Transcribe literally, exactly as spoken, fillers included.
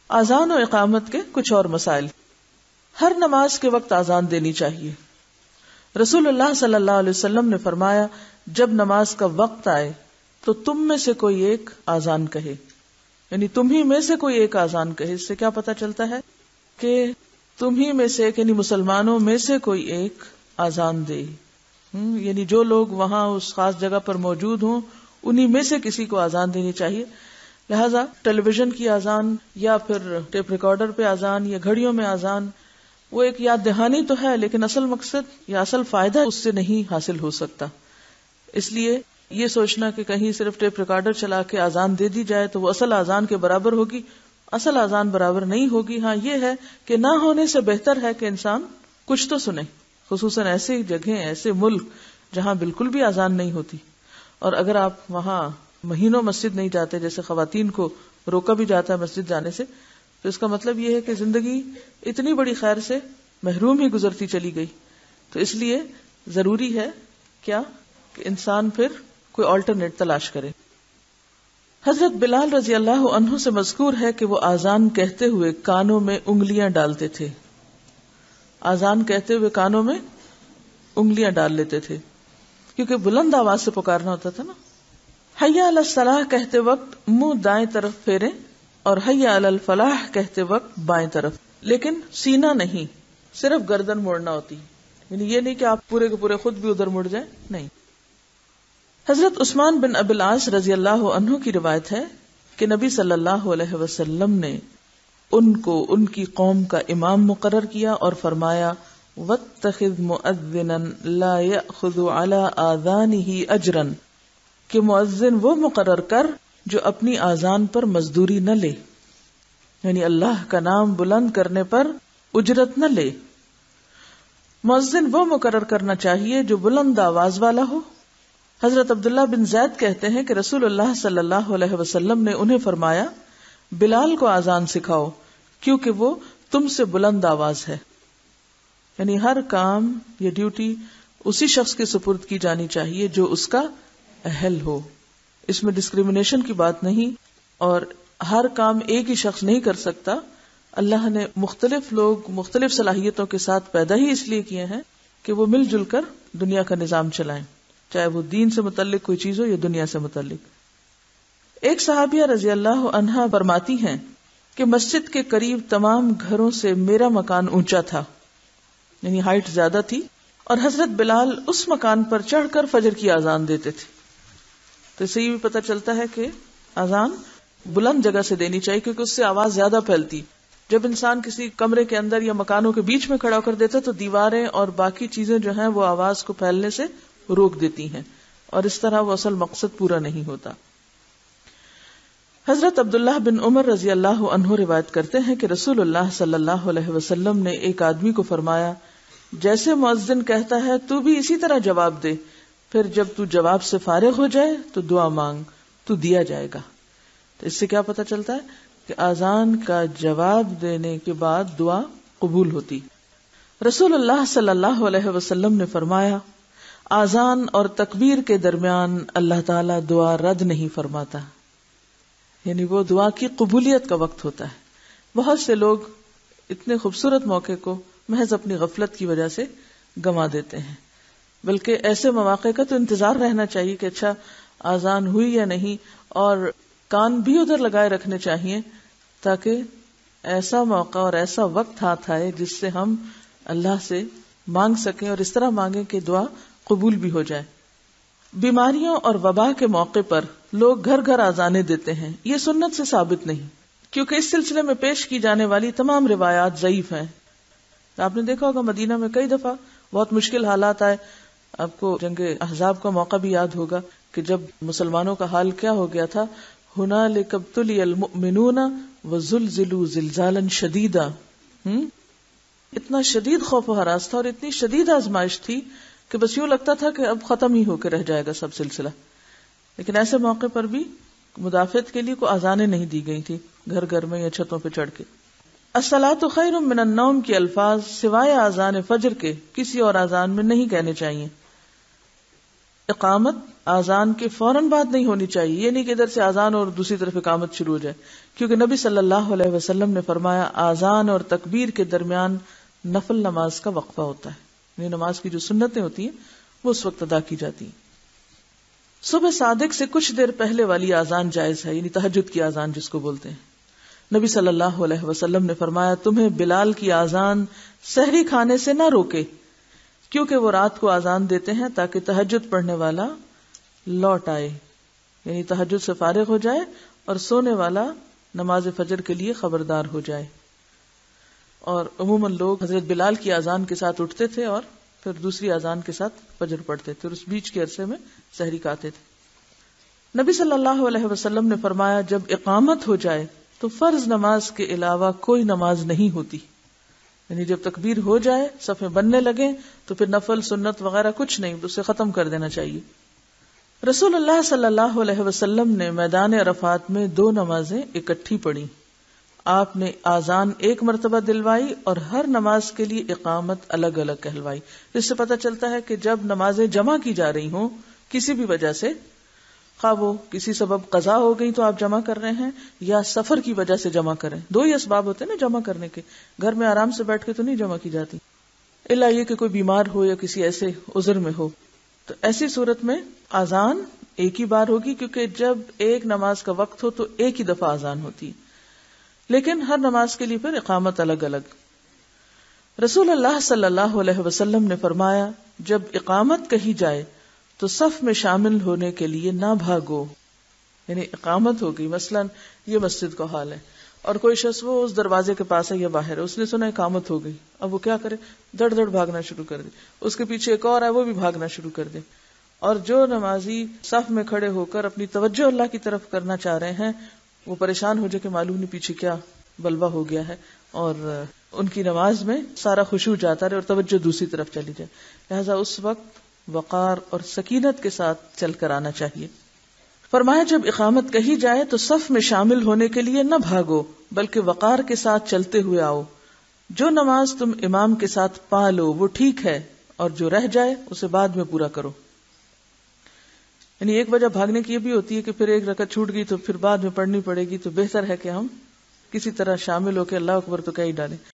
اذان و اقامت کے کچھ اور مسائل. ہر نماز کے وقت اذان دینی چاہیے. رسول اللہ صلی اللہ علیہ وسلم نے فرمایا جب نماز کا وقت آئے تو تم میں سے کوئی ایک اذان کہے، یعنی تم ہی میں سے کوئی ایک اذان کہے. اس سے کیا پتہ چلتا ہے کہ تم ہی میں سے ایک، یعنی مسلمانوں میں سے کوئی ایک اذان دے. یعنی جو لوگ وہاں اس خاص جگہ پر موجود ہوں انہی میں سے کسی کو اذان دینی چاہیے. لہذا ٹیلی ویژن کی اذان یا پھر ٹیپ ریکارڈر پہ اذان یا گھڑیوں میں اذان وہ ایک یاد دہانی تو ہے، لیکن اصل مقصد یا اصل فائدہ اس سے نہیں حاصل ہو سکتا. اس لیے یہ سوچنا کہ کہیں صرف ٹیپ ریکارڈر چلا کے اذان دے دی جائے تو وہ اصل اذان کے برابر ہوگی، اصل اذان برابر نہیں ہوگی. ہاں یہ ہے کہ نہ ہونے سے بہتر ہے کہ انسان کچھ تو سنے، خصوصاً ایسی جگہیں، ایسے ملک جہاں بالکل بھی اذان نہیں ہوتی. اور اگر آپ وہاں مہینوں مسجد نہیں جاتے، جیسے خواتین کو روکا بھی جاتا ہے مسجد جانے سے، تو اس کا مطلب یہ ہے کہ زندگی اتنی بڑی خیر سے محروم ہی گزرتی چلی گئی. تو اس لیے ضروری ہے کیا کہ انسان پھر کوئی آلٹرنیٹ تلاش کرے. حضرت بلال رضی اللہ عنہ سے مذکور ہے کہ وہ اذان کہتے ہوئے کانوں میں انگلیاں ڈالتے تھے. اذان کہتے ہوئے کانوں میں انگلیاں ڈال لیتے تھے کیونکہ بلند آواز سے پکارنا ہوتا تھا نا. حی علی الصلاح کہتے وقت منہ دائیں طرف پھیریں اور حی علی الفلاح کہتے وقت بائیں طرف، لیکن سینہ نہیں، صرف گردن موڑنا ہوتی. یعنی یہ نہیں کہ آپ پورے کے پورے خود بھی ادھر مڑ جائیں، نہیں. حضرت عثمان بن ابی العاص رضی اللہ عنہ کی روایت ہے کہ نبی صلی اللہ علیہ وسلم نے ان کو ان کی قوم کا امام مقرر کیا اور فرمایا واتخذ مؤذنا لا یأخذ علی آذانہ اجرا، کہ مؤذن وہ مقرر کر جو اپنی آذان پر مزدوری نہ لے، یعنی اللہ کا نام بلند کرنے پر اجرت نہ لے. مؤذن وہ مقرر کرنا چاہیے جو بلند آواز والا ہو. حضرت عبداللہ بن زید کہتے ہیں کہ رسول اللہ صلی اللہ علیہ وسلم نے انہیں فرمایا بلال کو آذان سکھاؤ کیونکہ وہ تم سے بلند آواز ہے. یعنی ہر کام یا ڈیوٹی اسی شخص کے سپرد کی جانی چاہیے جو اس کا اہل ہو. اس میں ڈسکریمنیشن کی بات نہیں، اور ہر کام ایک ہی شخص نہیں کر سکتا. اللہ نے مختلف لوگ مختلف صلاحیتوں کے ساتھ پیدا ہی اس لیے کیے ہیں کہ وہ مل جل کر دنیا کا نظام چلائیں، چاہے وہ دین سے متعلق کوئی چیز ہو یا دنیا سے متعلق. ایک صحابیہ رضی اللہ عنہا فرماتی ہیں کہ مسجد کے قریب تمام گھروں سے میرا مکان اونچا تھا، یعنی ہائٹ زیادہ تھی، اور حضرت بلال اس مکان پر چڑھ کر فجر کی اذان دیتے تھے. تو اس سے یہ بھی پتہ چلتا ہے کہ اذان بلند جگہ سے دینی چاہیے کیونکہ اس سے آواز زیادہ پھیلتی. جب انسان کسی کمرے کے اندر یا مکانوں کے بیچ میں کھڑا کر دیتا تو دیواریں اور باقی چیزیں جو ہیں وہ آواز کو پھیلنے سے روک دیتی ہیں، اور اس طرح وہ اصل مقصد پورا نہیں ہوتا. حضرت عبداللہ بن عمر رضی اللہ عنہ روایت کرتے ہیں کہ رسول اللہ صلی اللہ علیہ وسلم نے ایک آدمی کو فرمایا جیسے مؤذن کہتا ہے تو بھی اسی طرح جواب دے، پھر جب تو جواب سے فارغ ہو جائے تو دعا مانگ، تو دیا جائے گا. تو اس سے کیا پتہ چلتا ہے کہ اذان کا جواب دینے کے بعد دعا قبول ہوتی. رسول اللہ صلی اللہ علیہ وسلم نے فرمایا اذان اور تکبیر کے درمیان اللہ تعالیٰ دعا رد نہیں فرماتا، یعنی وہ دعا کی قبولیت کا وقت ہوتا ہے. بہت سے لوگ اتنے خوبصورت موقع کو محض اپنی غفلت کی وجہ سے گنوا دیتے ہیں، بلکہ ایسے مواقع کا تو انتظار رہنا چاہیے کہ اچھا اذان ہوئی یا نہیں، اور کان بھی ادھر لگائے رکھنے چاہیے تاکہ ایسا موقع اور ایسا وقت ہاتھ آئے جس سے ہم اللہ سے مانگ سکیں، اور اس طرح مانگیں کہ دعا قبول بھی ہو جائے. بیماریوں اور وبا کے موقع پر لوگ گھر گھر اذانیں دیتے ہیں، یہ سنت سے ثابت نہیں کیونکہ اس سلسلے میں پیش کی جانے والی تمام روایات ضعیف ہیں. آپ نے دیکھا ہوگا مدینہ میں کئی دفعہ بہت مشکل حالات آئے. آپ کو جنگ احزاب کا موقع بھی یاد ہوگا کہ جب مسلمانوں کا حال کیا ہو گیا تھا، ہنالک ابتلی المؤمنون وزلزلوا زلزالا شدیدا. اتنا شدید خوف و ہراس تھا اور اتنی شدید آزمائش تھی کہ بس یوں لگتا تھا کہ اب ختم ہی ہو کے رہ جائے گا سب سلسلہ. لیکن ایسے موقع پر بھی مدافعت کے لیے کوئی اذانیں نہیں دی گئی تھی گھر گھر میں یا چھتوں پہ چڑھ کے. الصلاۃ خیر من النوم کے الفاظ سوائے اذان فجر کے کسی اور اذان میں نہیں کہنے چاہیے. اقامت آذان کے فوراً بعد نہیں ہونی چاہیے. یہ نہیں کہ ادھر سے آذان اور دوسری طرف اقامت شروع ہو جائے، کیونکہ نبی صلی اللہ علیہ وسلم نے فرمایا آذان اور تکبیر کے درمیان نفل نماز کا وقفہ ہوتا ہے، یعنی نماز کی جو سنتیں ہوتی ہیں وہ اس وقت ادا کی جاتی ہیں. صبح صادق سے کچھ دیر پہلے والی آذان جائز ہے، یعنی تہجد کی آذان جس کو بولتے ہیں. نبی صلی اللہ علیہ وسلم نے فرمایا تمہیں بلال کی آذان سحری کھانے سے نہ روکے، کیونکہ وہ رات کو آذان دیتے ہیں تاکہ تہجد پڑھنے والا لوٹ آئے، یعنی تہجد سے فارغ ہو جائے اور سونے والا نماز فجر کے لیے خبردار ہو جائے. اور عموماً لوگ حضرت بلال کی آذان کے ساتھ اٹھتے تھے اور پھر دوسری آذان کے ساتھ فجر پڑھتے تھے اور اس بیچ کے عرصے میں سحری کھاتے تھے. نبی صلی اللہ علیہ وسلم نے فرمایا جب اقامت ہو جائے تو فرض نماز کے علاوہ کوئی نماز نہیں ہوتی، یعنی جب تکبیر ہو جائے صفیں بننے لگیں تو پھر نفل سنت وغیرہ کچھ نہیں، اسے ختم کر دینا چاہیے. رسول اللہ صلی اللہ علیہ وسلم نے میدان عرفات میں دو نمازیں اکٹھی پڑھی. آپ نے آذان ایک مرتبہ دلوائی اور ہر نماز کے لیے اقامت الگ الگ کہلوائی. اس سے پتہ چلتا ہے کہ جب نمازیں جمع کی جا رہی ہوں کسی بھی وجہ سے، خواہ وہ کسی سبب قضا ہو گئی تو آپ جمع کر رہے ہیں یا سفر کی وجہ سے جمع کریں، دو ہی اسباب ہوتے ہیں نا جمع کرنے کے. گھر میں آرام سے بیٹھ کے تو نہیں جمع کی جاتی، الا یہ کہ کوئی بیمار ہو یا کسی ایسے عذر میں ہو. تو ایسی صورت میں آذان ایک ہی بار ہوگی، کیونکہ جب ایک نماز کا وقت ہو تو ایک ہی دفعہ آذان ہوتی، لیکن ہر نماز کے لیے پھر اقامت الگ الگ. رسول اللہ صلی اللہ علیہ وسلم نے فرمایا جب اقامت کہی جائے تو صف میں شامل ہونے کے لیے نہ بھاگو. یعنی اقامت ہوگی، مثلا یہ مسجد کا حال ہے اور کوئی شخص وہ اس دروازے کے پاس ہے یا باہر ہے، اس نے سنا اقامت ہو گئی، اب وہ کیا کرے، دڑ دڑ بھاگنا شروع کر دے. اس کے پیچھے ایک اور ہے، وہ بھی بھاگنا شروع کر دے. اور جو نمازی صف میں کھڑے ہو کر اپنی توجہ اللہ کی طرف کرنا چاہ رہے ہیں وہ پریشان ہو جائے کہ معلوم نہیں پیچھے کیا بلوا ہو گیا ہے، اور ان کی نماز میں سارا خشوع جاتا رہے اور توجہ دوسری طرف چلی جائے. لہذا اس وقت وقار اور سکینت کے ساتھ چل کر آنا چاہیے. فرمایا جب اقامت کہی جائے تو صف میں شامل ہونے کے لیے نہ بھاگو بلکہ وقار کے ساتھ چلتے ہوئے آؤ. جو نماز تم امام کے ساتھ پا لو وہ ٹھیک ہے، اور جو رہ جائے اسے بعد میں پورا کرو. یعنی ایک وجہ بھاگنے کی یہ بھی ہوتی ہے کہ پھر ایک رکعت چھوٹ گئی تو پھر بعد میں پڑھنی پڑے گی، تو بہتر ہے کہ ہم کسی طرح شامل ہو کے اللہ اکبر تو کہہ ہی ڈالیں.